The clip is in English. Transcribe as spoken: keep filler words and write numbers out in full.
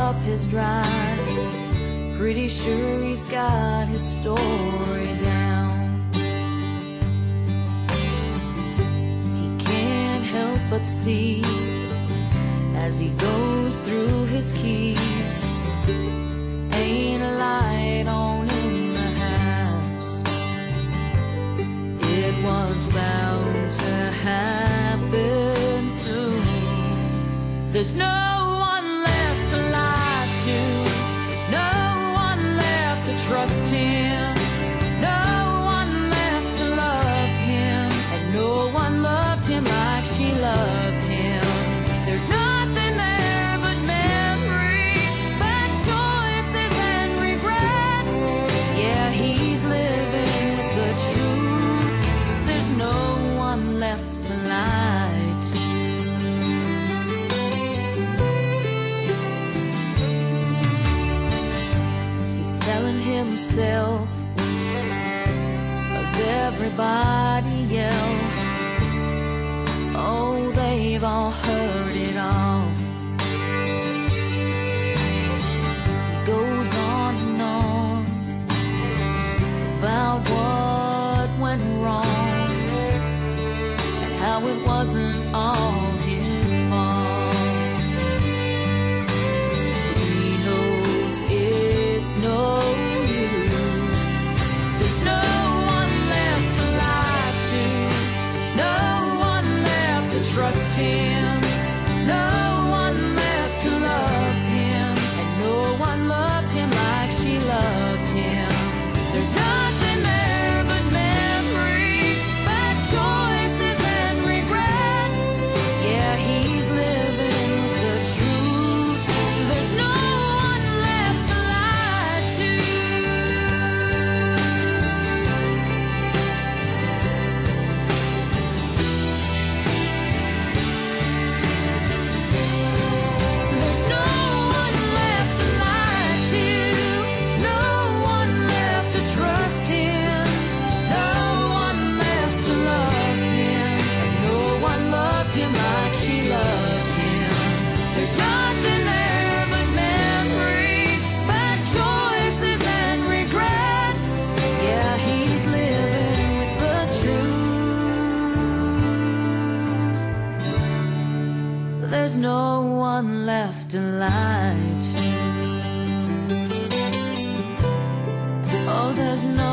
up his drive. Pretty sure he's got his story down. He can't help but see, as he goes through his keys, ain't a light on in the house. It was bound to happen soon. There's no one left to lie to, no one left to trust him, no one left to love him, and no one loved him like she loved him. There's nothing there but memories, bad choices and regrets. Yeah, he's living with the truth. There's no one left to lie to. He's telling himself, 'cause everybody else, oh, they've all heard it all. He goes on and on about what went wrong, and how it wasn't all his fault. He knows it's no use. There's no one left to lie to, no one left to trust him, no one left to love him, and no one loved him like she loved him. There's nothing there but memories, bad choices and regrets. Yeah, he's living with the truth. There's no one left to lie to. There's no one left to lie to, no one left to trust him, no one left to love him, and no one loved him like she loved him. There's nothing there but memories, bad choices and regrets. Yeah, he's living with the truth. There's no one left to lie to. Oh, there's no